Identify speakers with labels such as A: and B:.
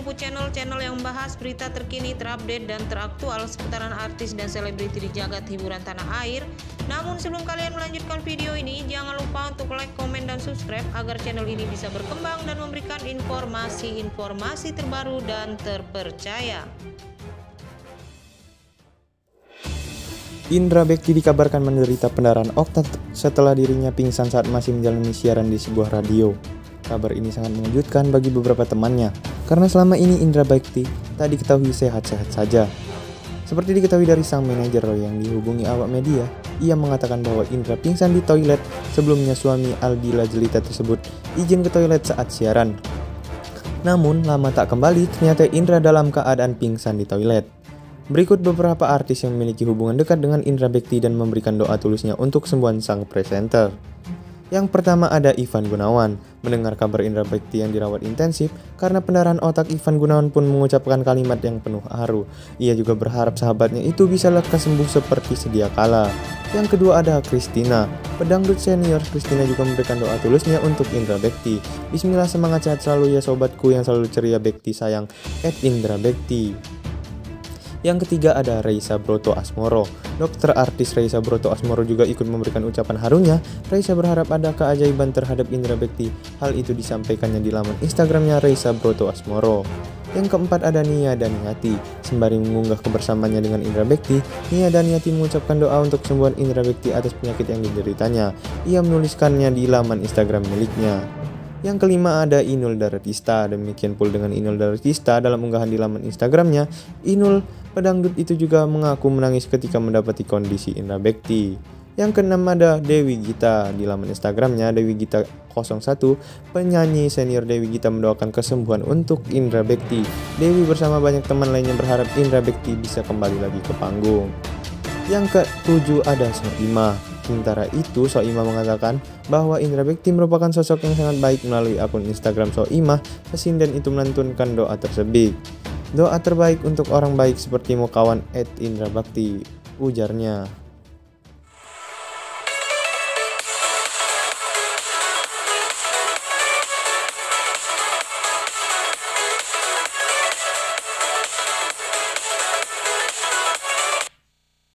A: menunggu channel-channel yang membahas berita terkini, terupdate, dan teraktual seputaran artis dan selebriti di jagat hiburan tanah air. Namun sebelum kalian melanjutkan video ini, jangan lupa untuk like, komen, dan subscribe agar channel ini bisa berkembang dan memberikan informasi-informasi terbaru dan terpercaya.
B: Indra Bekti dikabarkan menderita pendarahan otak setelah dirinya pingsan saat masih menjalani siaran di sebuah radio. Kabar ini sangat mengejutkan bagi beberapa temannya, karena selama ini Indra Bekti tak diketahui sehat-sehat saja. Seperti diketahui dari sang manajer yang dihubungi awak media, ia mengatakan bahwa Indra pingsan di toilet sebelumnya suami Aldila Jelita tersebut izin ke toilet saat siaran. Namun lama tak kembali, ternyata Indra dalam keadaan pingsan di toilet. Berikut beberapa artis yang memiliki hubungan dekat dengan Indra Bekti dan memberikan doa tulusnya untuk kesembuhan sang presenter. Yang pertama ada Ivan Gunawan. Mendengar kabar Indra Bekti yang dirawat intensif karena pendarahan otak, Ivan Gunawan pun mengucapkan kalimat yang penuh haru. Ia juga berharap sahabatnya itu bisa lekas sembuh seperti sedia kala. Yang kedua ada Christina. Pedangdut senior Christina juga memberikan doa tulusnya untuk Indra Bekti. Bismillah, semangat sehat selalu ya sobatku yang selalu ceria, Bekti sayang, @Indra Bekti. Yang ketiga ada Reisa Broto Asmoro. Dokter artis Reisa Broto Asmoro juga ikut memberikan ucapan harunya. Reisa berharap ada keajaiban terhadap Indra Bekti. Hal itu disampaikannya di laman Instagramnya Reisa Broto Asmoro. Yang keempat ada Nia Daniati. Sembari mengunggah kebersamaannya dengan Indra Bekti, Nia Daniati mengucapkan doa untuk kesembuhan Indra Bekti atas penyakit yang dideritanya. Ia menuliskannya di laman Instagram miliknya. Yang kelima ada Inul Daratista. Demikian pula dengan Inul Daratista dalam unggahan di laman Instagramnya, Inul pedangdut itu juga mengaku menangis ketika mendapati kondisi Indra Bekti. Yang keenam ada Dewi Gita. Di laman Instagramnya Dewi Gita 01, penyanyi senior Dewi Gita mendoakan kesembuhan untuk Indra Bekti. Dewi bersama banyak teman lainnya berharap Indra Bekti bisa kembali lagi ke panggung. Yang ketujuh ada Soimah. Sementara itu, Soimah mengatakan bahwa Indra Bekti merupakan sosok yang sangat baik. Melalui akun Instagram Soimah, pesinden itu melantunkan doa tersebut. Doa terbaik untuk orang baik sepertimu kawan @Indra Bekti, ujarnya.